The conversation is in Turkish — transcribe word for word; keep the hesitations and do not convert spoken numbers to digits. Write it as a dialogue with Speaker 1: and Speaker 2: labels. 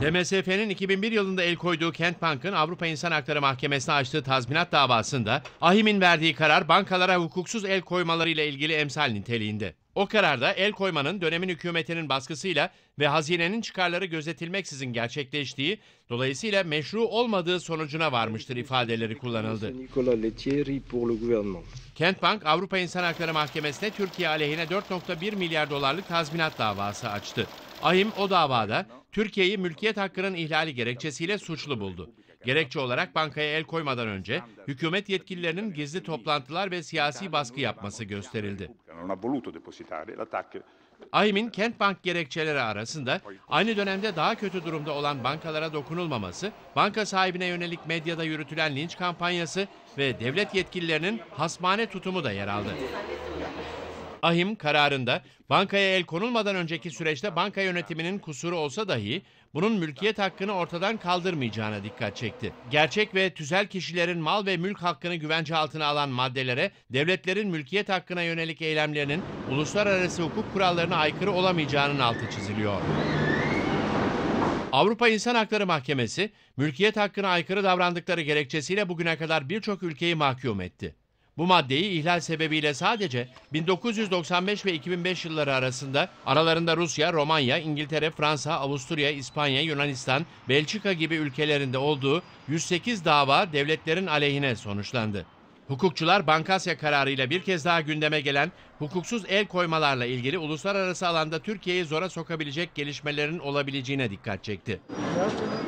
Speaker 1: D M S F'nin iki bin bir yılında el koyduğu Kent Bank'ın Avrupa İnsan Hakları Mahkemesi'ne açtığı tazminat davasında AİHM'in verdiği karar bankalara hukuksuz el koymalarıyla ilgili emsal niteliğinde. O kararda el koymanın dönemin hükümetinin baskısıyla ve hazinenin çıkarları gözetilmeksizin gerçekleştiği, dolayısıyla meşru olmadığı sonucuna varmıştır ifadeleri kullanıldı. Kent Bank, Avrupa İnsan Hakları Mahkemesi'ne Türkiye aleyhine dört nokta bir milyar dolarlık tazminat davası açtı. AİHM o davada Türkiye'yi mülkiyet hakkının ihlali gerekçesiyle suçlu buldu. Gerekçe olarak bankaya el koymadan önce hükümet yetkililerinin gizli toplantılar ve siyasi baskı yapması gösterildi. AİHM'in Kent Bank gerekçeleri arasında aynı dönemde daha kötü durumda olan bankalara dokunulmaması, banka sahibine yönelik medyada yürütülen linç kampanyası ve devlet yetkililerinin hasmane tutumu da yer aldı. AİHM kararında bankaya el konulmadan önceki süreçte banka yönetiminin kusuru olsa dahi bunun mülkiyet hakkını ortadan kaldırmayacağına dikkat çekti. Gerçek ve tüzel kişilerin mal ve mülk hakkını güvence altına alan maddelere devletlerin mülkiyet hakkına yönelik eylemlerinin uluslararası hukuk kurallarına aykırı olamayacağının altı çiziliyor. Avrupa İnsan Hakları Mahkemesi, mülkiyet hakkına aykırı davrandıkları gerekçesiyle bugüne kadar birçok ülkeyi mahkum etti. Bu maddeyi ihlal sebebiyle sadece bin dokuz yüz doksan beş ve iki bin beş yılları arasında aralarında Rusya, Romanya, İngiltere, Fransa, Avusturya, İspanya, Yunanistan, Belçika gibi ülkelerinde olduğu yüz sekiz dava devletlerin aleyhine sonuçlandı. Hukukçular Bankasya kararıyla bir kez daha gündeme gelen hukuksuz el koymalarla ilgili uluslararası alanda Türkiye'yi zora sokabilecek gelişmelerin olabileceğine dikkat çekti.